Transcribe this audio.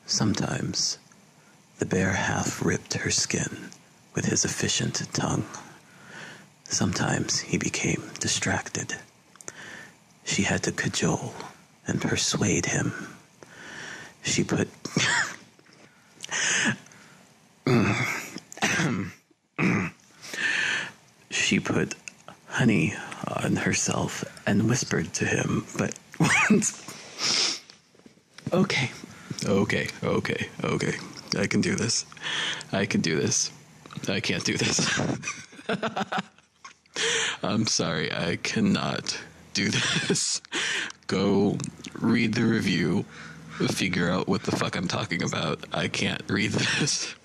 Sometimes the bear half ripped her skin with his efficient tongue. Sometimes he became distracted. She had to cajole and persuade him. She put she put honey on herself and whispered to him, but once... Okay. I can do this. I can do this. I can't do this. I'm sorry, I cannot do this. Go read the review, figure out what the fuck I'm talking about. I can't read this.